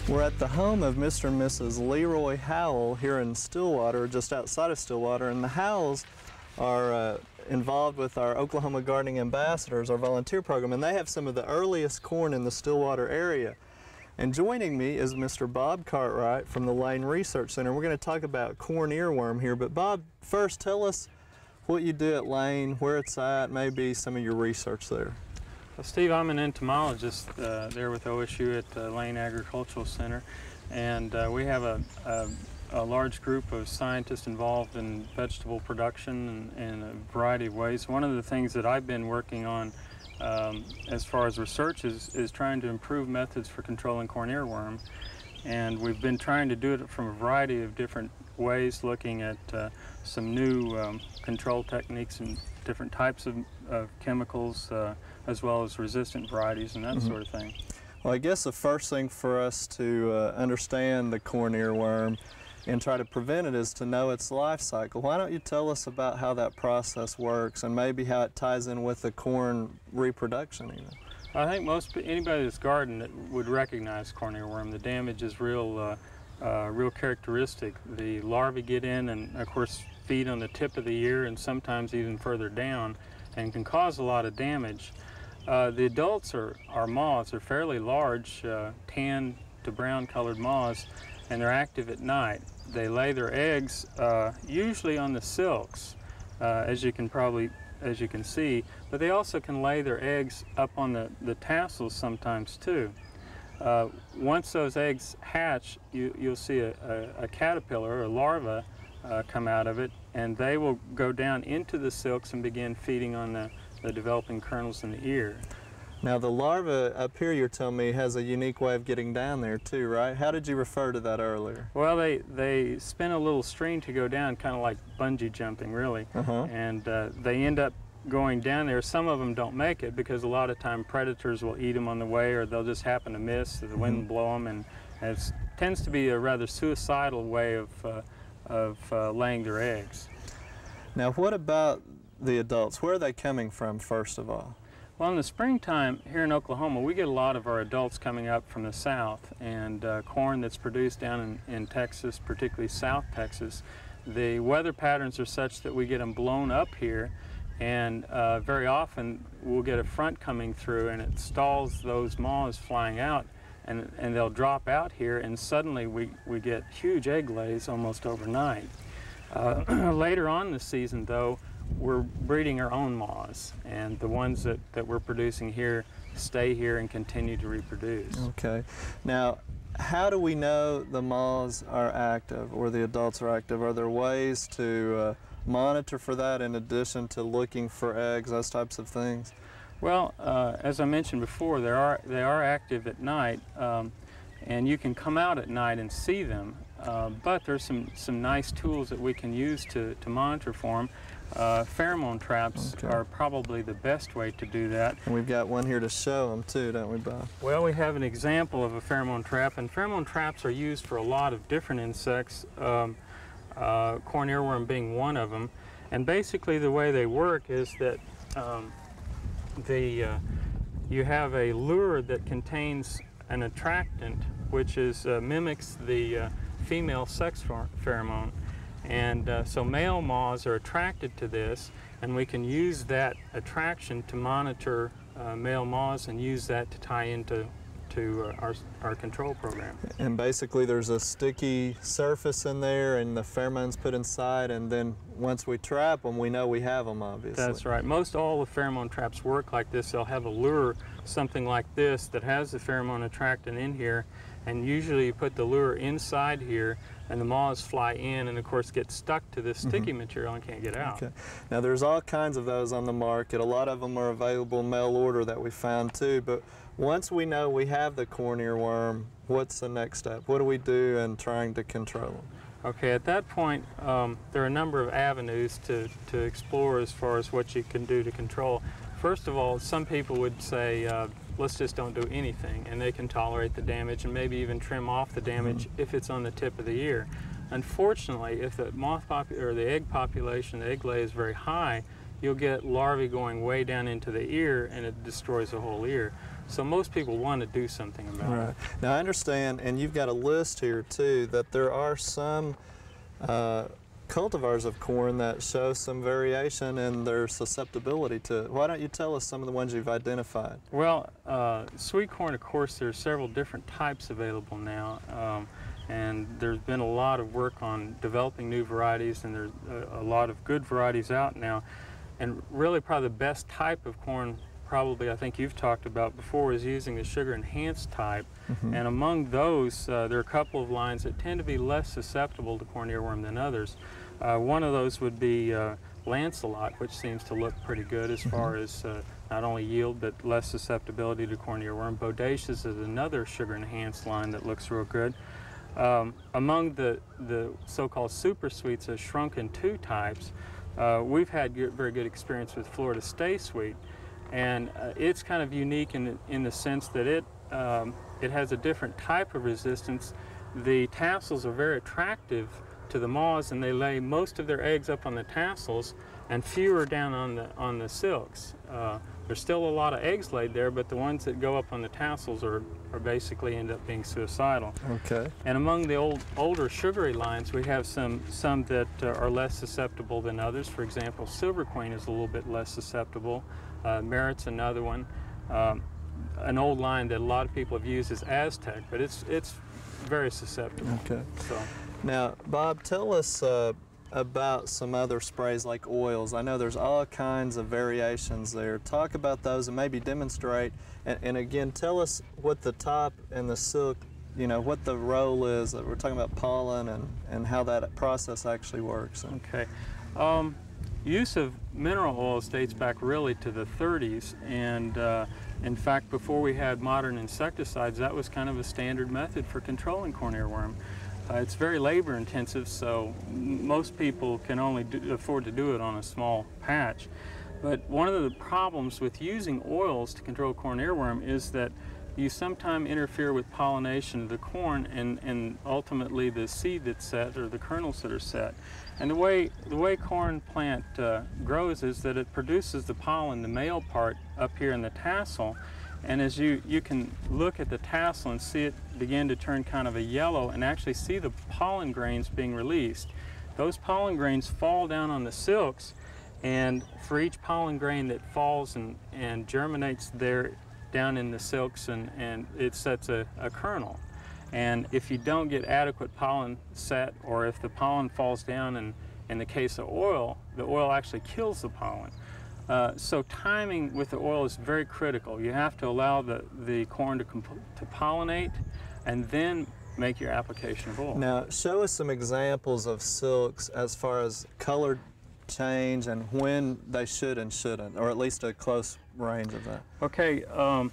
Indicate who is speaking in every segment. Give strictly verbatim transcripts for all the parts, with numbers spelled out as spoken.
Speaker 1: We're at the home of Mister and Missus Leroy Howell here in Stillwater, just outside of Stillwater, and the Howells are uh, involved with our Oklahoma Gardening Ambassadors, our volunteer program, and they have some of the earliest corn in the Stillwater area. And joining me is Mister Bob Cartwright from the Watkins Research Center. We're going to talk about corn earworm here, but Bob, first tell us what you do at Lane, where it's at, maybe some of your research there.
Speaker 2: Well, Steve, I'm an entomologist uh, there with O S U at the Lane Agricultural Center, and uh, we have a, a, a large group of scientists involved in vegetable production in, in a variety of ways. One of the things that I've been working on um, as far as research is, is trying to improve methods for controlling corn earworm, and we've been trying to do it from a variety of different ways, looking at uh, some new um, control techniques and different types of, of chemicals, uh, as well as resistant varieties and that mm-hmm. sort of thing.
Speaker 1: Well, I guess the first thing for us to uh, understand the corn earworm and try to prevent it is to know its life cycle. Why don't you tell us about how that process works and maybe how it ties in with the corn reproduction even?
Speaker 2: I think most anybody that's gardened would recognize corn earworm. The damage is real, uh, uh, real characteristic. The larvae get in and, of course, feed on the tip of the ear and sometimes even further down, and can cause a lot of damage. Uh, the adults are, are moths. They're fairly large, uh, tan to brown colored moths, and they're active at night. They lay their eggs uh, usually on the silks, uh, as you can probably, as you can see, but they also can lay their eggs up on the, the tassels sometimes too. Uh, once those eggs hatch, you, you'll see a, a, a caterpillar, a larva, uh, come out of it, and they will go down into the silks and begin feeding on the, the developing kernels in the ear.
Speaker 1: Now the larva up here, you're telling me, has a unique way of getting down there too, right? How did you refer to that earlier?
Speaker 2: Well, they, they spin a little string to go down, kind of like bungee jumping, really.
Speaker 1: Uh-huh.
Speaker 2: And uh, they end up going down there. Some of them don't make it because a lot of time predators will eat them on the way, or they'll just happen to miss, the wind will blow them, and it tends to be a rather suicidal way of, uh, of uh, laying their eggs.
Speaker 1: Now what about the adults? Where are they coming from, first of all?
Speaker 2: Well, in the springtime here in Oklahoma, we get a lot of our adults coming up from the south, and uh, corn that's produced down in, in Texas, particularly South Texas. The weather patterns are such that we get them blown up here, and uh, very often we'll get a front coming through and it stalls those moths flying out, and, and they'll drop out here, and suddenly we, we get huge egg lays almost overnight. Uh, later on this season, though, we're breeding our own moths, and the ones that, that we're producing here stay here and continue to reproduce.
Speaker 1: Okay. Now, how do we know the moths are active or the adults are active? Are there ways to uh, monitor for that in addition to looking for eggs, those types of things?
Speaker 2: Well, uh, as I mentioned before, they are, they are active at night, um, and you can come out at night and see them, uh, but there's some, some nice tools that we can use to, to monitor for them. Uh, pheromone traps okay. are probably the best way to do that.
Speaker 1: And we've got one here to show them too, don't we, Bob?
Speaker 2: Well, we have an example of a pheromone trap, and pheromone traps are used for a lot of different insects, um, uh, corn earworm being one of them. And basically the way they work is that um, the, uh, you have a lure that contains an attractant which is, uh, mimics the uh, female sex pheromone. And uh, so male moths are attracted to this, and we can use that attraction to monitor uh, male moths and use that to tie into to uh, our, our control program.
Speaker 1: And basically there's a sticky surface in there and the pheromones put inside, and then once we trap them, we know we have them, obviously.
Speaker 2: That's right. Most all the pheromone traps work like this. They'll have a lure, something like this, that has the pheromone attractant in here, and usually you put the lure inside here, and the moths fly in and of course get stuck to this sticky mm-hmm. material and can't get out.
Speaker 1: Okay. Now there's all kinds of those on the market. A lot of them are available mail order that we found too, but once we know we have the corn earworm, what's the next step? What do we do in trying to control them?
Speaker 2: Okay, at that point um, there are a number of avenues to, to explore as far as what you can do to control. First of all, some people would say, uh, let's just don't do anything, and they can tolerate the damage and maybe even trim off the damage mm-hmm. if it's on the tip of the ear. Unfortunately, if the moth popu or the egg population, the egg lay is very high, you'll get larvae going way down into the ear and it destroys the whole ear. So most people want to do something about
Speaker 1: Right.
Speaker 2: it.
Speaker 1: Now I understand, and you've got a list here too, that there are some uh, cultivars of corn that show some variation in their susceptibility to it. Why don't you tell us some of the ones you've identified?
Speaker 2: Well, uh, sweet corn, of course, there are several different types available now. Um, and there's been a lot of work on developing new varieties, and there's a, a lot of good varieties out now. And really probably the best type of corn, probably I think you've talked about before, is using the sugar enhanced type. Mm-hmm. And among those, uh, there are a couple of lines that tend to be less susceptible to corn earworm than others. Uh, one of those would be uh, Lancelot, which seems to look pretty good as mm-hmm. far as uh, not only yield but less susceptibility to corn earworm. Bodacious is another sugar enhanced line that looks real good. Um, among the, the so-called super sweets, the shrunken two types, uh, we've had good, very good experience with Florida Stay Sweet, and uh, it's kind of unique in the, in the sense that it, um, it has a different type of resistance. The tassels are very attractive to the moths, and they lay most of their eggs up on the tassels and fewer down on the, on the silks. Uh, there's still a lot of eggs laid there, but the ones that go up on the tassels are, are basically end up being suicidal.
Speaker 1: Okay.
Speaker 2: And among the old, older sugary lines, we have some, some that uh, are less susceptible than others. For example, Silver Queen is a little bit less susceptible. Uh, Merit's another one. Um, an old line that a lot of people have used is Aztec, but it's, it's very susceptible.
Speaker 1: Okay.
Speaker 2: So.
Speaker 1: Now, Bob, tell us uh, about some other sprays like oils. I know there's all kinds of variations there. Talk about those and maybe demonstrate. And, and again, tell us what the top and the silk, you know, what the role is. We're talking about pollen and, and how that process actually works.
Speaker 2: Okay. Um, use of mineral oils dates back really to the thirties. And uh, in fact, before we had modern insecticides, that was kind of a standard method for controlling corn earworm. Uh, it's very labor intensive, so most people can only do, afford to do it on a small patch. But one of the problems with using oils to control corn earworm is that you sometimes interfere with pollination of the corn and, and ultimately the seed that's set or the kernels that are set. And the way, the way corn plant uh, grows is that it produces the pollen, the male part, up here in the tassel. And as you, you can look at the tassel and see it begin to turn kind of a yellow and actually see the pollen grains being released. Those pollen grains fall down on the silks, and for each pollen grain that falls and, and germinates there down in the silks, and, and it sets a, a kernel. And if you don't get adequate pollen set, or if the pollen falls down, and in the case of oil, the oil actually kills the pollen. Uh, so timing with the oil is very critical. You have to allow the, the corn to, to pollinate and then make your application of oil.
Speaker 1: Now, show us some examples of silks as far as color change and when they should and shouldn't, or at least a close range of that.
Speaker 2: Okay, um,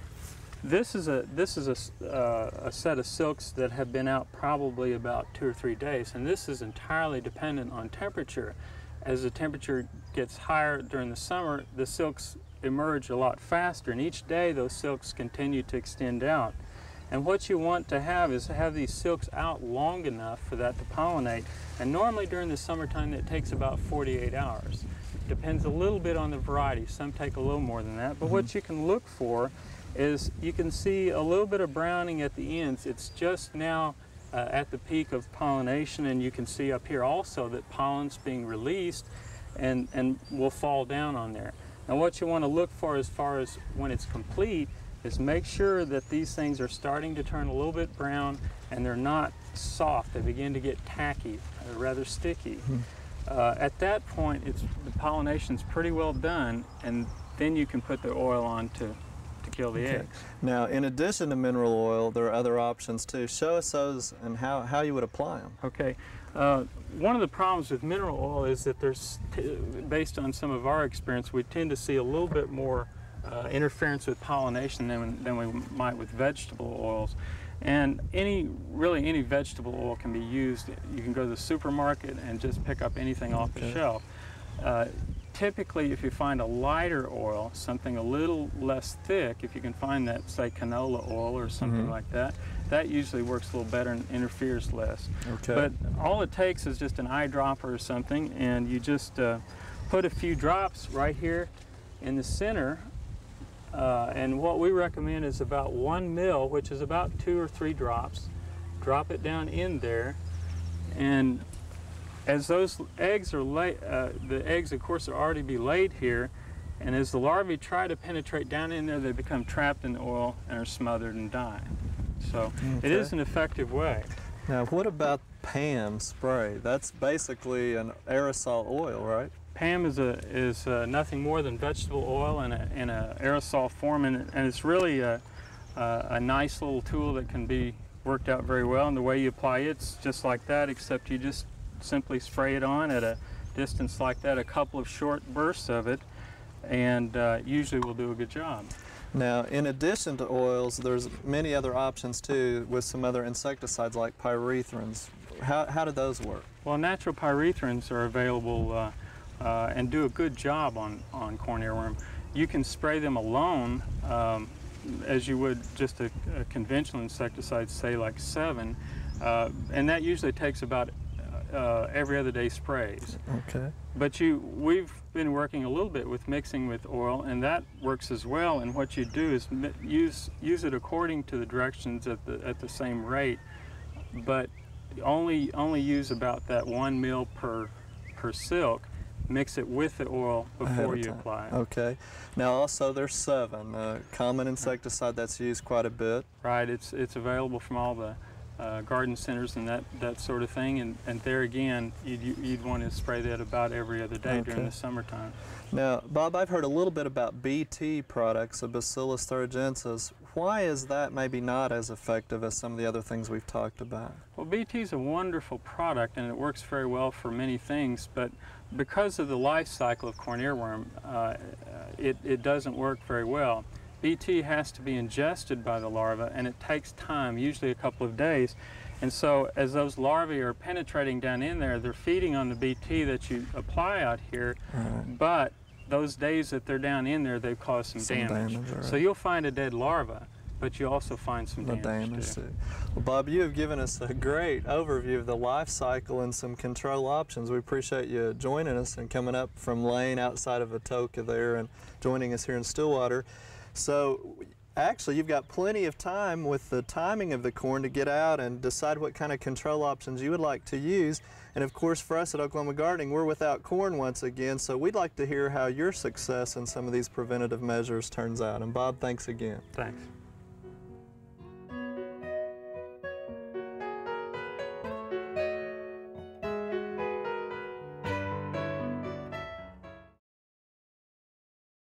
Speaker 2: this is a this is a, uh, a set of silks that have been out probably about two or three days, and this is entirely dependent on temperature. As the temperature gets higher during the summer, the silks emerge a lot faster, and each day those silks continue to extend out. And what you want to have is to have these silks out long enough for that to pollinate. And normally during the summertime it takes about forty-eight hours. Depends a little bit on the variety. Some take a little more than that. But mm-hmm. what you can look for is you can see a little bit of browning at the ends. It's just now uh, at the peak of pollination, and you can see up here also that pollen's being released and, and will fall down on there. Now what you want to look for as far as when it's complete is make sure that these things are starting to turn a little bit brown and they're not soft. They begin to get tacky, uh, rather sticky. Mm-hmm. uh, at that point, it's, the pollination's pretty well done, and then you can put the oil on to, to kill the
Speaker 1: okay.
Speaker 2: eggs.
Speaker 1: Now, in addition to mineral oil, there are other options too. Show us those and how, how you would apply them.
Speaker 2: Okay. Uh, one of the problems with mineral oil is that there's, t based on some of our experience, we tend to see a little bit more Uh, interference with pollination than, than we might with vegetable oils. And any, really any vegetable oil can be used. You can go to the supermarket and just pick up anything off
Speaker 1: okay.
Speaker 2: the shelf. Uh, typically, if you find a lighter oil, something a little less thick, if you can find that, say, canola oil or something mm-hmm. like that, that usually works a little better and interferes less.
Speaker 1: Okay.
Speaker 2: But all it takes is just an eyedropper or something, and you just uh, put a few drops right here in the center Uh, and what we recommend is about one mil, which is about two or three drops. Drop it down in there, and as those eggs are laid, uh, the eggs of course are already be laid here, and as the larvae try to penetrate down in there, they become trapped in the oil and are smothered and die. So
Speaker 1: okay.
Speaker 2: It is an effective way.
Speaker 1: Now what about P A M spray? That's basically an aerosol oil, right?
Speaker 2: P A M is a is uh, nothing more than vegetable oil in a in a aerosol form, and, and it's really a, a a nice little tool that can be worked out very well. And the way you apply it, it's just like that, except you just simply spray it on at a distance like that, a couple of short bursts of it, and uh, usually will do a good job.
Speaker 1: Now, in addition to oils, there's many other options too with some other insecticides like pyrethrins. How, how do those work?
Speaker 2: Well, natural pyrethrins are available uh, uh, and do a good job on, on corn earworm. You can spray them alone um, as you would just a, a conventional insecticide, say like seven, uh, and that usually takes about uh, every other day sprays.
Speaker 1: Okay.
Speaker 2: But you, we've been working a little bit with mixing with oil, and that works as well. And what you do is mi use use it according to the directions at the at the same rate, but only only use about that one mil per per silk. Mix it with the oil before you apply it.
Speaker 1: Okay. Now also there's seven, a common insecticide that's used quite a bit.
Speaker 2: Right. It's it's available from all the uh, garden centers and that that sort of thing. And and there again, you'd you'd want to spray that about every other day
Speaker 1: okay.
Speaker 2: during the summertime.
Speaker 1: Now, Bob, I've heard a little bit about B T products, of Bacillus thuringiensis. Why is that maybe not as effective as some of the other things we've talked about?
Speaker 2: Well, B T is a wonderful product, and it works very well for many things, but because of the life cycle of corn earworm, uh, it, it doesn't work very well. B T has to be ingested by the larva, and it takes time, usually a couple of days. And so as those larvae are penetrating down in there, they're feeding on the B T that you apply out here,
Speaker 1: right.
Speaker 2: but those days that they're down in there, they cause some,
Speaker 1: some
Speaker 2: damage.
Speaker 1: damage right.
Speaker 2: So you'll find a dead larva, but you also find some
Speaker 1: the
Speaker 2: damage,
Speaker 1: damage
Speaker 2: too.
Speaker 1: too. Well, Bob, you have given us a great overview of the life cycle and some control options. We appreciate you joining us and coming up from Lane outside of Atoka there and joining us here in Stillwater. So actually, you've got plenty of time with the timing of the corn to get out and decide what kind of control options you would like to use. And of course, for us at Oklahoma Gardening, we're without corn once again, so we'd like to hear how your success in some of these preventative measures turns out. And Bob, thanks again.
Speaker 2: Thanks.